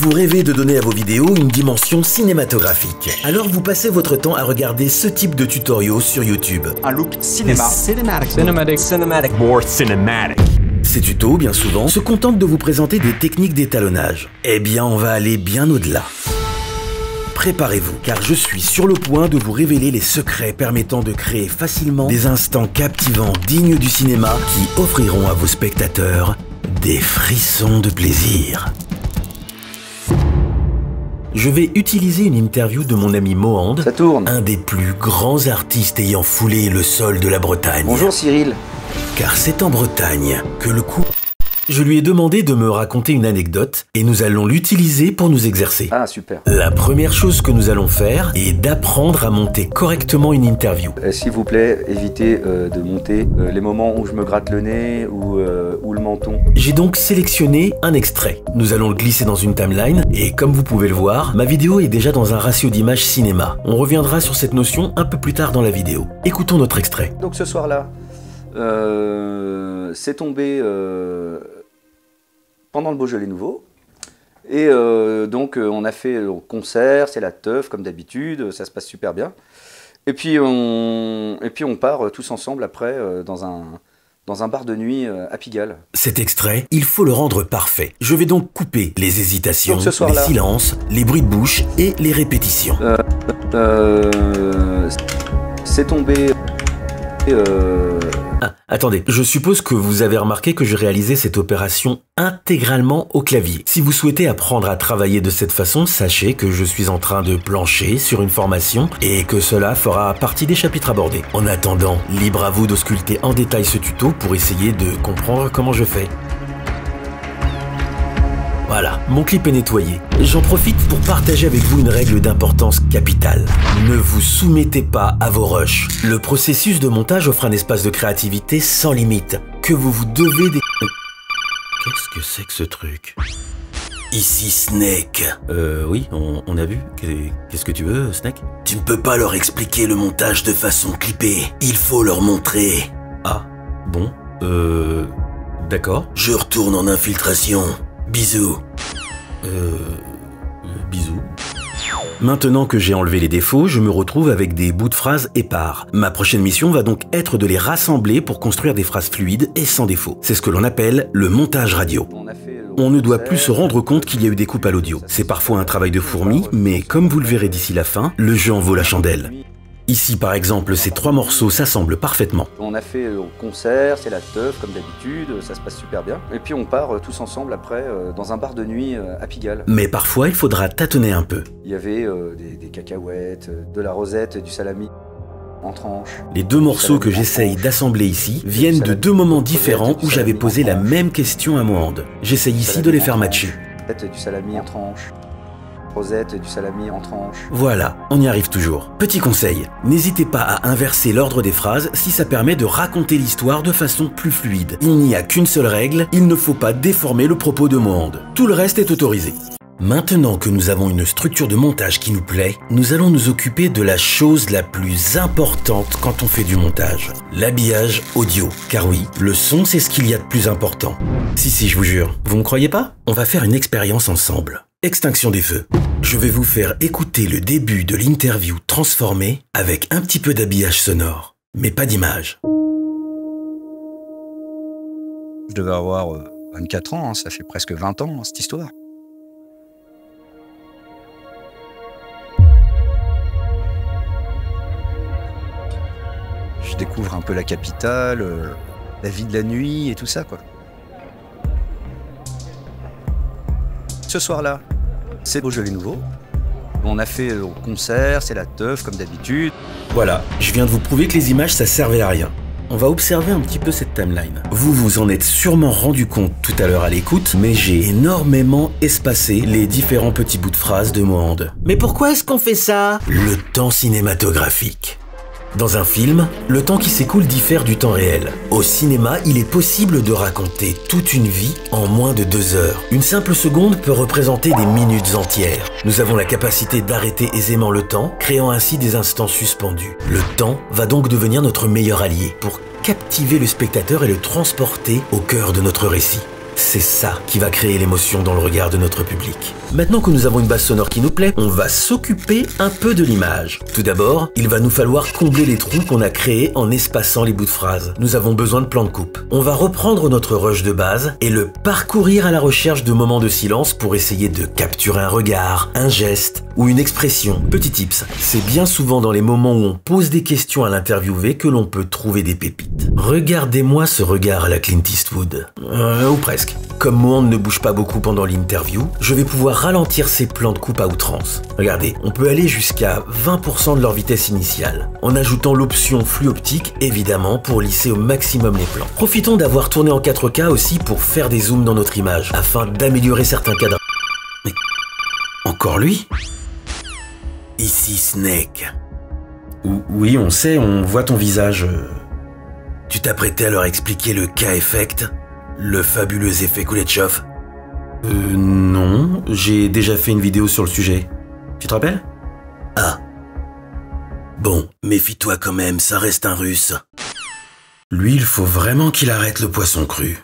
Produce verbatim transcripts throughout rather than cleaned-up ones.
Vous rêvez de donner à vos vidéos une dimension cinématographique. Alors vous passez votre temps à regarder ce type de tutoriaux sur YouTube. Un look cinéma. Cinematic. Cinematic. Cinematic. More cinematic. Ces tutos, bien souvent, se contentent de vous présenter des techniques d'étalonnage. Eh bien, on va aller bien au-delà. Préparez-vous, car je suis sur le point de vous révéler les secrets permettant de créer facilement des instants captivants dignes du cinéma qui offriront à vos spectateurs des frissons de plaisir. Je vais utiliser une interview de mon ami Mohand, Ça tourne. un des plus grands artistes ayant foulé le sol de la Bretagne. Bonjour Cyril. Car c'est en Bretagne que le coup... Je lui ai demandé de me raconter une anecdote et nous allons l'utiliser pour nous exercer. Ah super. La première chose que nous allons faire est d'apprendre à monter correctement une interview. Euh, S'il vous plaît, évitez euh, de monter euh, les moments où je me gratte le nez ou, euh, ou le menton. J'ai donc sélectionné un extrait. Nous allons le glisser dans une timeline et comme vous pouvez le voir, ma vidéo est déjà dans un ratio d'image cinéma. On reviendra sur cette notion un peu plus tard dans la vidéo. Écoutons notre extrait. Donc ce soir-là, euh, c'est tombé euh, pendant le Beaujolais Nouveau. Et euh, donc euh, on a fait le concert, c'est la teuf comme d'habitude, ça se passe super bien. Et puis on, et puis on part euh, tous ensemble après euh, dans un... dans un bar de nuit euh, à Pigalle. Cet extrait, il faut le rendre parfait. Je vais donc couper les hésitations, Donc ce soir-là. les silences, les bruits de bouche et les répétitions. Euh, euh, c'est tombé... Euh, Ah, attendez, je suppose que vous avez remarqué que je réalisais cette opération intégralement au clavier. Si vous souhaitez apprendre à travailler de cette façon, sachez que je suis en train de plancher sur une formation et que cela fera partie des chapitres abordés. En attendant, libre à vous d'ausculter en détail ce tuto pour essayer de comprendre comment je fais. Voilà, mon clip est nettoyé. J'en profite pour partager avec vous une règle d'importance capitale. Ne vous soumettez pas à vos rushs. Le processus de montage offre un espace de créativité sans limite, que vous vous devez dé... Qu'est-ce que c'est que ce truc? Ici Snake. Euh, oui, on, on a vu. Qu'est-ce que tu veux, Snake? Tu ne peux pas leur expliquer le montage de façon clippée. Il faut leur montrer. Ah, bon, euh... D'accord. Je retourne en infiltration. Bisous. Euh... Bisous. Maintenant que j'ai enlevé les défauts, je me retrouve avec des bouts de phrases épars. Ma prochaine mission va donc être de les rassembler pour construire des phrases fluides et sans défaut. C'est ce que l'on appelle le montage radio. on, a fait On ne doit plus se rendre compte qu'il y a eu des coupes à l'audio. C'est parfois un travail de fourmi, mais comme vous le verrez d'ici la fin, le jeu en vaut la chandelle. Ici par exemple, ces trois morceaux s'assemblent parfaitement. On a fait le concert, c'est la teuf comme d'habitude, ça se passe super bien. Et puis on part euh, tous ensemble après euh, dans un bar de nuit euh, à Pigalle. Mais parfois, il faudra tâtonner un peu. Il y avait euh, des, des cacahuètes, euh, de la rosette, du salami en tranche. Les deux morceaux que j'essaye d'assembler ici viennent de deux moments différents où j'avais posé la même question à Mohand. J'essaye ici de les faire matcher. Du salami en tranche. Rosette, du salami en tranche. Voilà, on y arrive toujours. Petit conseil, n'hésitez pas à inverser l'ordre des phrases si ça permet de raconter l'histoire de façon plus fluide. Il n'y a qu'une seule règle, il ne faut pas déformer le propos de Mohand. Tout le reste est autorisé. Maintenant que nous avons une structure de montage qui nous plaît, nous allons nous occuper de la chose la plus importante quand on fait du montage. L'habillage audio. Car oui, le son c'est ce qu'il y a de plus important. Si si, je vous jure. Vous me croyez pas? On va faire une expérience ensemble. Extinction des feux. Je vais vous faire écouter le début de l'interview transformée avec un petit peu d'habillage sonore, mais pas d'image. Je devais avoir euh, vingt-quatre ans, hein, ça fait presque vingt ans, hein, cette histoire. Je découvre un peu la capitale, euh, la vie de la nuit et tout ça, quoi. Ce soir-là, c'est Beaujolais Nouveau. On a fait le concert, c'est la teuf comme d'habitude. Voilà, je viens de vous prouver que les images ça servait à rien. On va observer un petit peu cette timeline. Vous vous en êtes sûrement rendu compte tout à l'heure à l'écoute, mais j'ai énormément espacé les différents petits bouts de phrases de Mohand. Mais pourquoi est-ce qu'on fait ça? Le temps cinématographique. Dans un film, le temps qui s'écoule diffère du temps réel. Au cinéma, il est possible de raconter toute une vie en moins de deux heures. Une simple seconde peut représenter des minutes entières. Nous avons la capacité d'arrêter aisément le temps, créant ainsi des instants suspendus. Le temps va donc devenir notre meilleur allié pour captiver le spectateur et le transporter au cœur de notre récit. C'est ça qui va créer l'émotion dans le regard de notre public. Maintenant que nous avons une base sonore qui nous plaît, on va s'occuper un peu de l'image. Tout d'abord, il va nous falloir combler les trous qu'on a créés en espaçant les bouts de phrases. Nous avons besoin de plans de coupe. On va reprendre notre rush de base et le parcourir à la recherche de moments de silence pour essayer de capturer un regard, un geste ou une expression. Petit tips, c'est bien souvent dans les moments où on pose des questions à l'interviewé que l'on peut trouver des pépites. Regardez-moi ce regard à la Clint Eastwood. Euh, ou presque. Comme Mohand ne bouge pas beaucoup pendant l'interview, je vais pouvoir ralentir ces plans de coupe à outrance. Regardez, on peut aller jusqu'à vingt pour cent de leur vitesse initiale, en ajoutant l'option flux optique, évidemment, pour lisser au maximum les plans. Profitons d'avoir tourné en quatre K aussi pour faire des zooms dans notre image, afin d'améliorer certains cadrages. Mais encore lui? Ici Snake. Oui, on sait, on voit ton visage. Tu t'apprêtais à leur expliquer le K-Effect, le fabuleux effet Kuleshov? Euh, non, j'ai déjà fait une vidéo sur le sujet. Tu te rappelles? Ah. Bon, méfie-toi quand même, ça reste un russe. Lui, il faut vraiment qu'il arrête le poisson cru.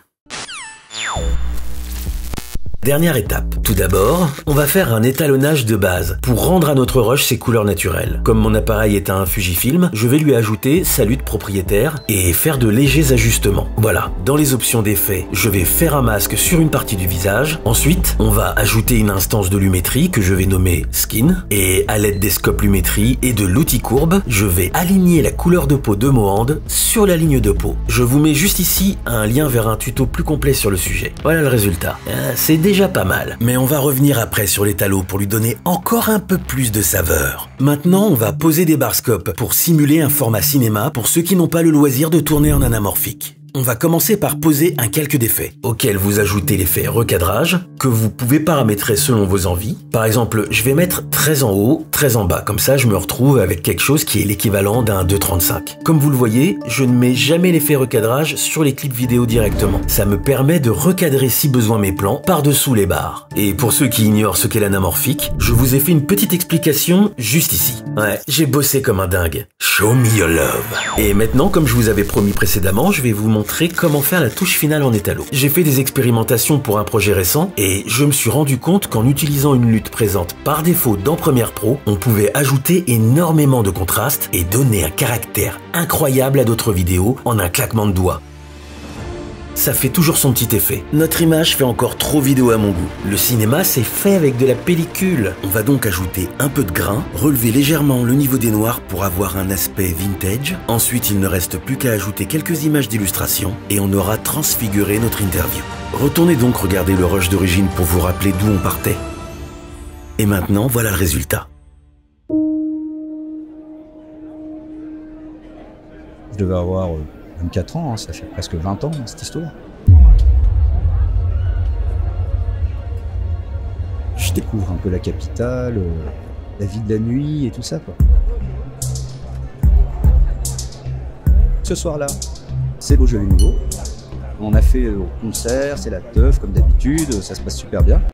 Dernière étape. Tout d'abord, on va faire un étalonnage de base pour rendre à notre rush ses couleurs naturelles. Comme mon appareil est un Fujifilm, je vais lui ajouter sa lutte propriétaire et faire de légers ajustements. Voilà, dans les options d'effets, je vais faire un masque sur une partie du visage. Ensuite, on va ajouter une instance de lumétrie que je vais nommer Skin. Et à l'aide des scopes lumétrie et de l'outil courbe, je vais aligner la couleur de peau de Mohand sur la ligne de peau. Je vous mets juste ici un lien vers un tuto plus complet sur le sujet. Voilà le résultat. Euh, c'est déjà pas mal, mais on va revenir après sur l'étalo pour lui donner encore un peu plus de saveur. Maintenant, on va poser des barscopes pour simuler un format cinéma pour ceux qui n'ont pas le loisir de tourner en anamorphique. On va commencer par poser un calque d'effets, auquel vous ajoutez l'effet recadrage, que vous pouvez paramétrer selon vos envies. Par exemple, je vais mettre treize en haut, treize en bas, comme ça je me retrouve avec quelque chose qui est l'équivalent d'un deux trente-cinq. Comme vous le voyez, je ne mets jamais l'effet recadrage sur les clips vidéo directement. Ça me permet de recadrer si besoin mes plans par-dessous les barres. Et pour ceux qui ignorent ce qu'est l'anamorphique, je vous ai fait une petite explication juste ici. Ouais, j'ai bossé comme un dingue. Show me your love. Et maintenant, comme je vous avais promis précédemment, je vais vous montrer comment faire la touche finale en étalo. J'ai fait des expérimentations pour un projet récent et je me suis rendu compte qu'en utilisant une lutte présente par défaut dans Premiere Pro, on pouvait ajouter énormément de contraste et donner un caractère incroyable à d'autres vidéos en un claquement de doigts. Ça fait toujours son petit effet. Notre image fait encore trop vidéo à mon goût. Le cinéma, c'est fait avec de la pellicule. On va donc ajouter un peu de grain, relever légèrement le niveau des noirs pour avoir un aspect vintage. Ensuite, il ne reste plus qu'à ajouter quelques images d'illustration et on aura transfiguré notre interview. Retournez donc regarder le rush d'origine pour vous rappeler d'où on partait. Et maintenant, voilà le résultat. Je devais avoir vingt-quatre ans, hein, ça fait presque vingt ans cette histoire. Je découvre un peu la capitale, euh, la vie de la nuit et tout ça, quoi. Ce soir-là, c'est Beaujolais Nouveau. On a fait le concert, c'est la teuf comme d'habitude, ça se passe super bien.